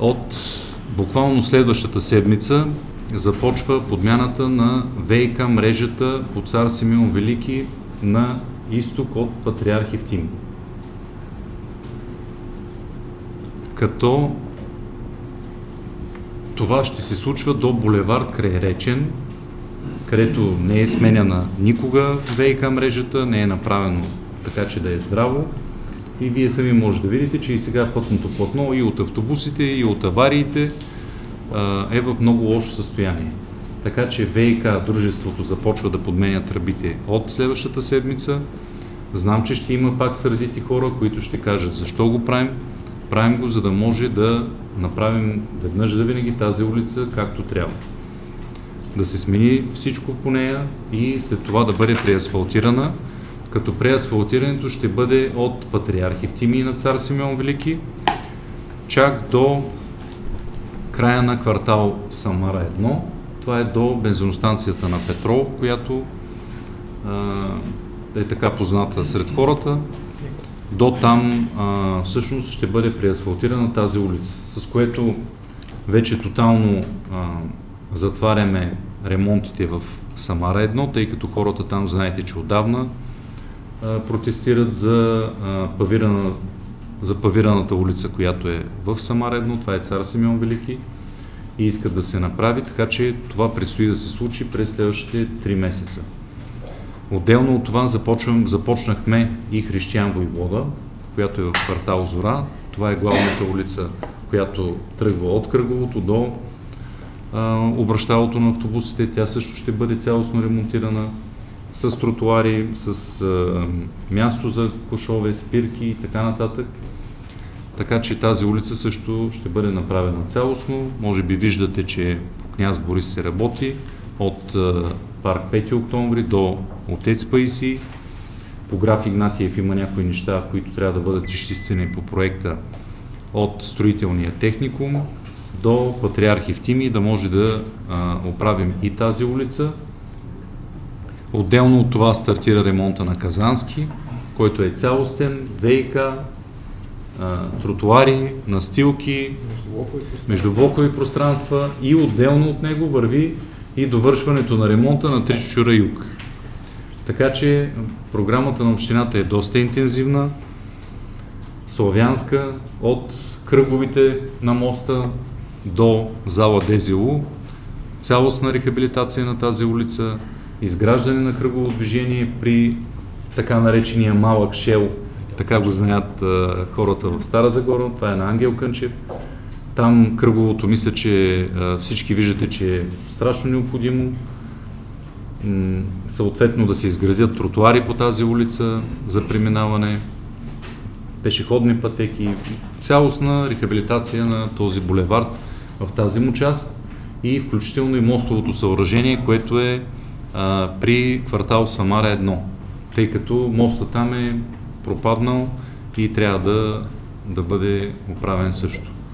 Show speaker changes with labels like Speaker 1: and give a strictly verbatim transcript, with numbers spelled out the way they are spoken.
Speaker 1: от буквално следващата седмица започва подмяната на ВиК мрежата по Цар Симеон Велики на изток от Патриарх Евтим. Като това ще се случва до булевард Крайречен, където не е сменяна никога ВиК мрежата, не е направено така, че да е здраво. И вие сами може да видите, че и сега пътното платно и от автобусите, и от авариите е в много лошо състояние. Така че ВиК дружеството започва да подменя тръбите от следващата седмица. Знам, че ще има пак средити хора, които ще кажат защо го правим. Правим го, за да може да направим веднъж да винаги тази улица както трябва. Да се смени всичко по нея и след това да бъде преасфалтирана, като преасфалтирането ще бъде от Патриарх Евтимий на Цар Симеон Велики, чак до края на квартал Самара едно. Това е до бензиностанцията на Петрол, която а, е така позната сред хората. До там а, всъщност ще бъде преасфалтирана тази улица, с което вече тотално а, затваряме ремонтите в Самара едно, тъй като хората там, знаете, че отдавна а, протестират за, а, павирана, за павираната улица, която е в Самара едно, това е Цар Симеон Велики, и искат да се направи, така че това предстои да се случи през следващите три месеца. Отделно от това започвам, започнахме и Християн Войвода, която е в квартал Зора. Това е главната улица, която тръгва от Кръговото до а, обращалото на автобусите. Тя също ще бъде цялостно ремонтирана с тротуари, с а, място за кошове, спирки и така нататък. Така че тази улица също ще бъде направена цялостно. Може би виждате, че по Княз Борис се работи от а, парк пети октомври до Отец Паисий. По граф Игнатиев има някои неща, които трябва да бъдат изчистени по проекта от строителния техникум до Патриарх Евтимий, да може да а, оправим и тази улица. Отделно от това стартира ремонта на Казански, който е цялостен, ВиК, тротуари, настилки, междублокови пространства и отделно от него върви и довършването на ремонта на Три Чучура юг. Така че програмата на общината е доста интензивна, славянска, от кръговите на моста до зала ДЗУ, цялостна рехабилитация на тази улица, изграждане на кръгово движение при така наречения малък шел, така го знаят а, хората в Стара Загора, това е на Ангел Кънчев. Там кръговото, мисля, че а, всички виждате, че е страшно необходимо. М- съответно да се изградят тротуари по тази улица за преминаване, пешеходни пътеки, цялостна рехабилитация на този булевард в тази му част и включително и мостовото съоръжение, което е а, при квартал Самара едно, тъй като моста там е пропаднал и трябва да, да бъде оправен също.